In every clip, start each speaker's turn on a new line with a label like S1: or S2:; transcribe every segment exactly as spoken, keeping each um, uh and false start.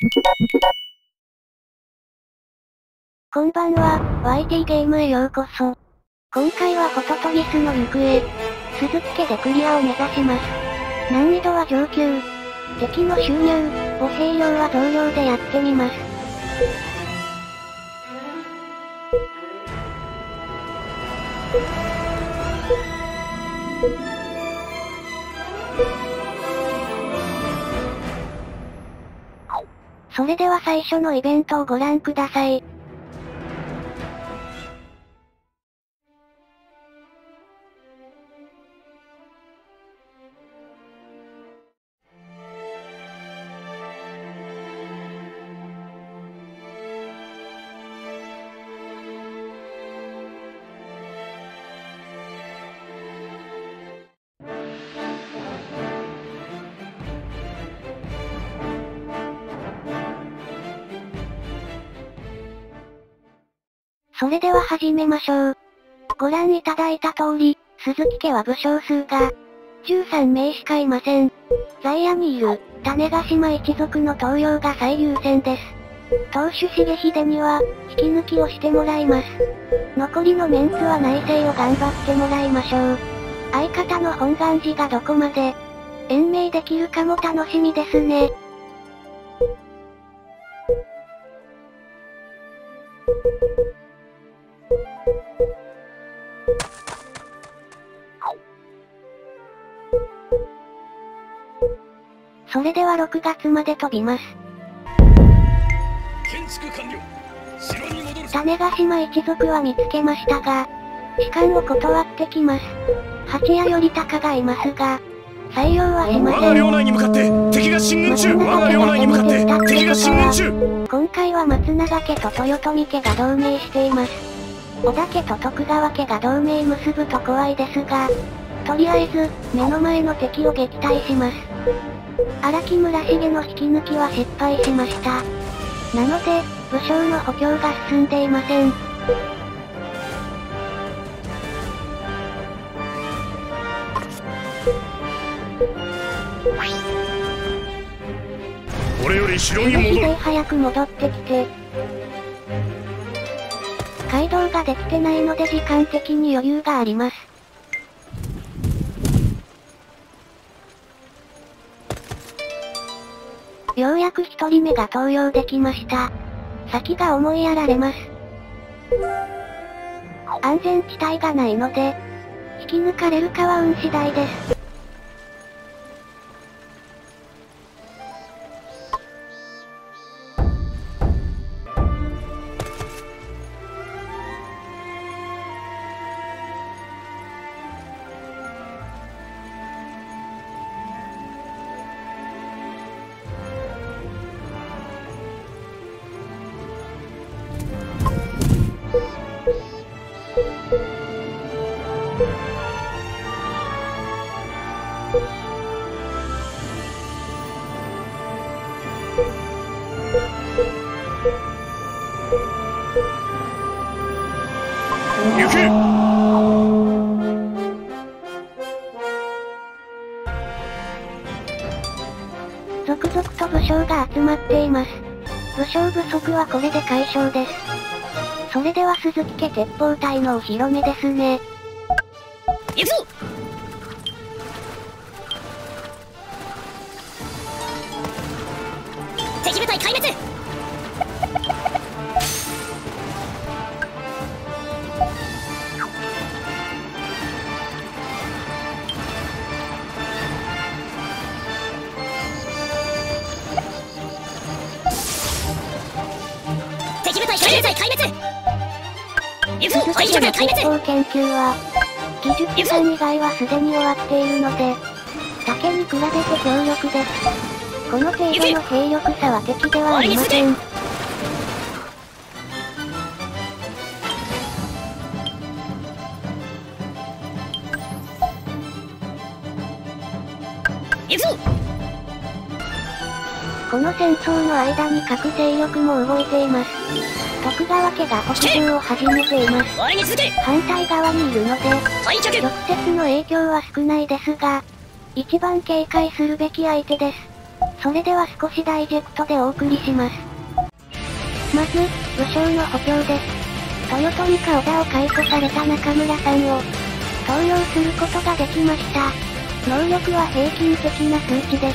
S1: こんばんは、ワイティー ゲームへようこそ。今回はホトトギスの行方、鈴木家でクリアを目指します。難易度は上級。敵の収入、母兵量は増量でやってみます。それでは最初のイベントをご覧ください。それでは始めましょう。ご覧いただいた通り、鈴木家は武将数がじゅうさんめいしかいません。在野にいる種子島一族の登用が最優先です。当主重秀には引き抜きをしてもらいます。残りのメンツは内政を頑張ってもらいましょう。相方の本願寺がどこまで延命できるかも楽しみですね。それではろくがつまで飛びます。種子島一族は見つけましたが、士官を断ってきます。八谷頼高がいますが、採用はしません。
S2: 我が領内に向かって敵が進軍中。我が領内に向かって敵が進軍中。
S1: 今回は松永家と豊臣家が同盟しています。織田家と徳川家が同盟結ぶと怖いですが、とりあえず目の前の敵を撃退します。荒木村重の引き抜きは失敗しました。なので、武将の補強が進んでいません。
S2: これより城に戻る。
S1: 早く戻ってきて。街道ができてないので時間的に余裕があります。ようやく一人目が登用できました。先が思いやられます。安全地帯がないので、引き抜かれるかは運次第です。
S2: 行け。
S1: 続々と武将が集まっています。武将不足はこれで解消です。それでは鈴木家鉄砲隊のお披露目ですね。
S3: 行くぞ。敵部隊壊滅。敵部隊壊滅。行くぞ。敵部隊壊
S1: 鉄砲研究は技術者以外はすでに終わっているので、竹に比べて強力です。この程度の兵力差は敵ではありません。
S3: 行くぞ。
S1: この戦争の間に各勢力も動いています。徳川家が北上を始めています。
S3: 我に続け。
S1: 反対側にいるので、
S3: 退却。
S1: 直接の影響は少ないですが、一番警戒するべき相手です。 それでは少しダイジェクトでお送りします。まず、武将の補強です。豊臣か織田を解雇された中村さんを、登用することができました。能力は平均的な数値です。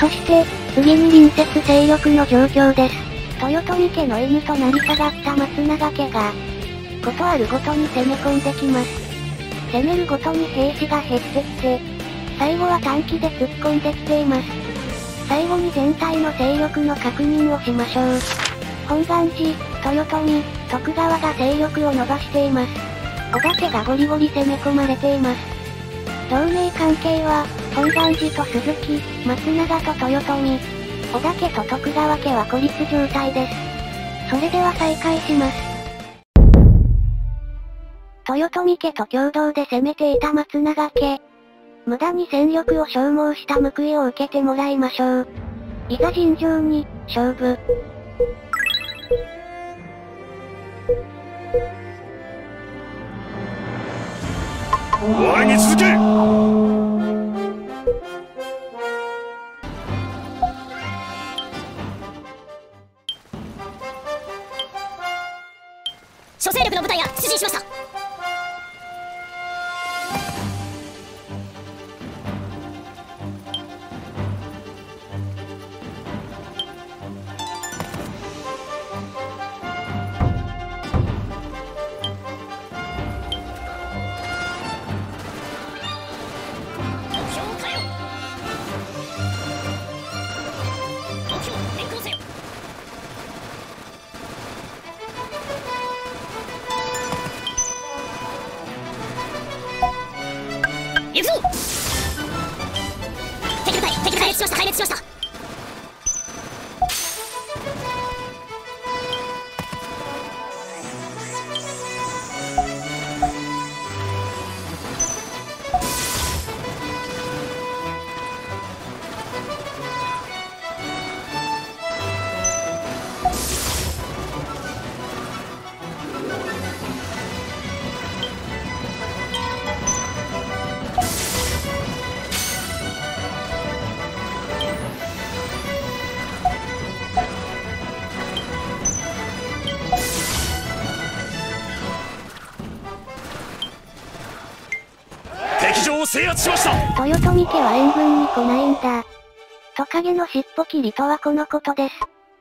S1: そして、次に隣接勢力の状況です。豊臣家の犬となり下がった松永家が、ことあるごとに攻め込んできます。攻めるごとに兵士が減ってきて、最後は短期で突っ込んできています。最後に全体の勢力の確認をしましょう。本願寺、豊臣、徳川が勢力を伸ばしています。織田家がゴリゴリ攻め込まれています。同盟関係は、本願寺と鈴木、松永と豊臣、織田家と徳川家は孤立状態です。それでは再開します。豊臣家と共同で攻めていた松永家。無駄に戦力を消耗した報いを受けてもらいましょう。いざ尋常に、勝負。
S2: 我に続け。
S3: 諸勢力の部隊が出陣しました。行くぞ。敵部隊、敵部隊しました、壊滅しました。
S2: 敵場を制圧しました。
S1: 豊臣家は援軍に来ないんだ。トカゲの尻尾切りとはこのことです。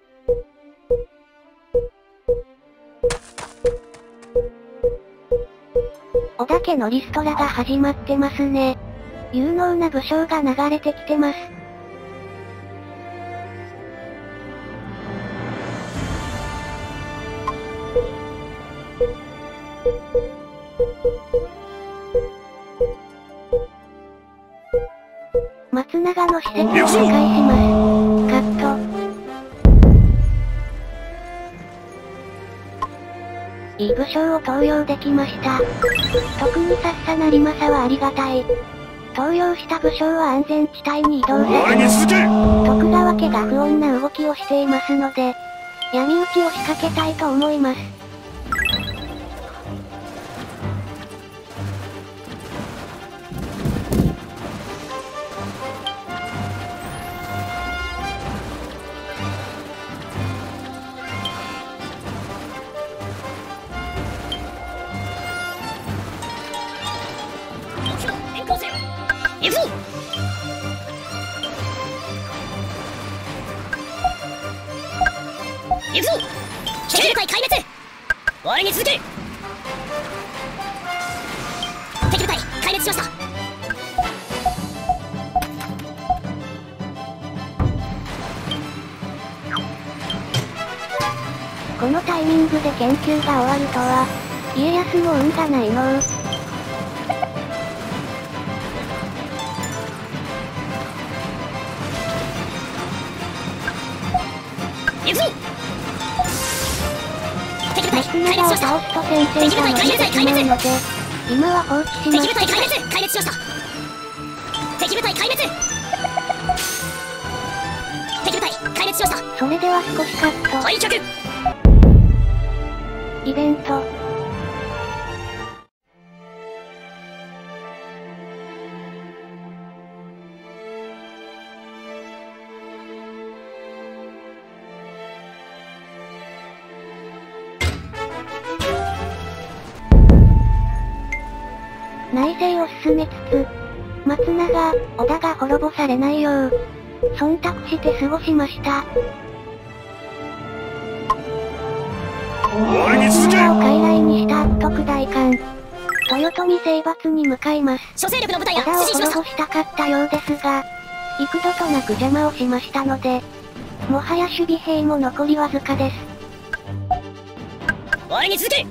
S1: 織田家のリストラが始まってますね。有能な武将が流れてきてます。松永の施設を破壊します。カット。いい武将を登用できました。特にさっさ成政はありがたい。登用した武将は安全地帯に移動させ、徳川家が不穏な動きをしていますので、闇討ちを仕掛けたいと思います。
S3: 行くぞ。行くぞ。敵部隊壊滅。我に続け。敵部隊壊滅しました。
S1: このタイミングで研究が終わるとは、家康も運がないのう。
S3: 行くぞ。敵部隊壊滅しました。
S1: 倒すと戦線が伸びてしまうので、今は放置します。
S3: 敵部隊壊滅。壊滅しました。敵部隊壊滅。敵部隊壊滅しました。
S1: それでは少しカット。
S3: 退却。
S1: イベント。 進めつつ、松永、織田が滅ぼされないよう、忖度して過ごしました。
S2: 我に続け。
S1: を傀儡にした悪徳代官、豊臣征伐に向かいます。
S3: 諸勢力の部隊が
S1: 織田を
S3: 出陣しました。
S1: 滅ぼしたかったようですが、幾度となく邪魔をしましたので、もはや守備兵も残りわずかです。
S3: 我に続け。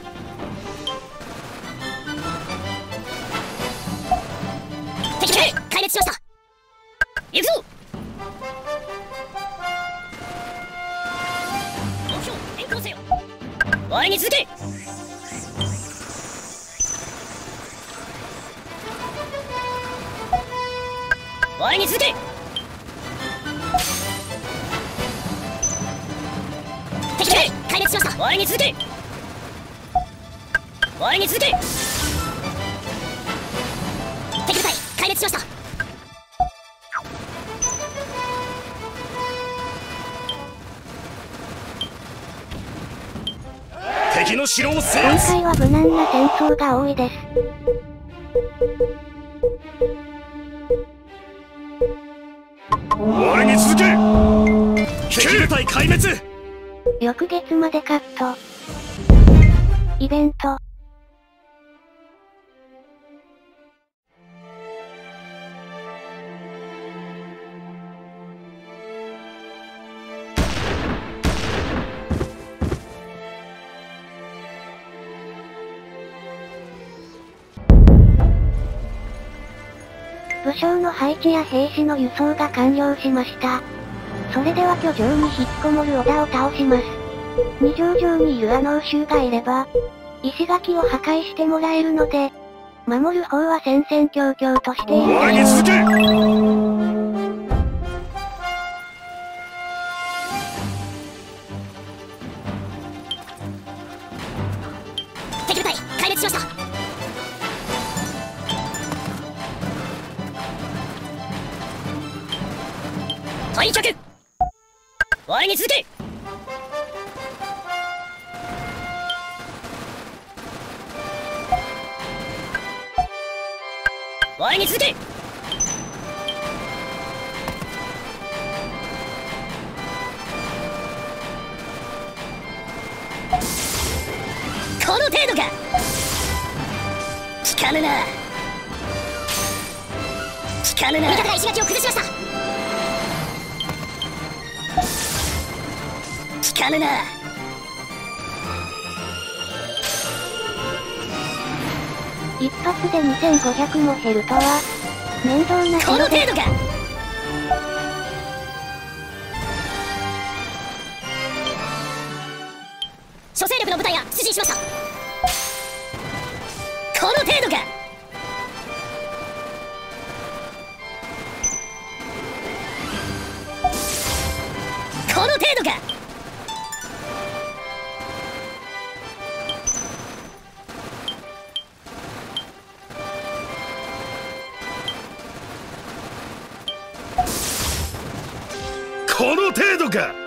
S3: 敵兵壊滅しました。行くぞ。目標変更せよ。我に続け。我に続け。敵兵壊滅しました。我に続け。我に続け。敵部隊壊滅しました。
S2: 敵の城を制
S1: 今
S2: 圧。
S1: 回は無難な戦争が多いです。
S2: 我に続け。敵部隊壊滅。
S1: 翌月までカット。イベント。武将の配置や兵士の輸送が完了しました。それでは居城に引きこもる織田を倒します。二条城にいる阿能衆がいれば、石垣を破壊してもらえるので、守る方は戦々恐々としているでしょう。
S2: 我に続け。
S3: 敵部隊壊滅しました。退却。我に続け。我に続け。この程度か。効かぬな。効かぬな。味方が石垣を崩しました。効かぬな。
S1: 一発でにせんごひゃくも減るとは、面倒な
S3: この程度か。諸勢力の部隊が出陣しました。この程度か。この程度か。
S2: この程度か。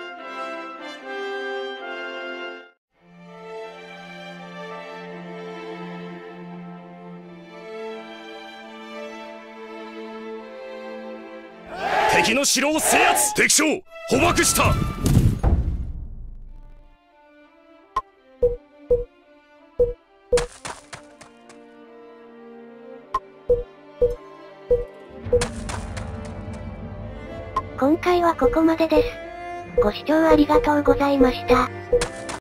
S2: 敵の城を制圧。敵将捕獲した。
S1: 今回はここまでです。ご視聴ありがとうございました。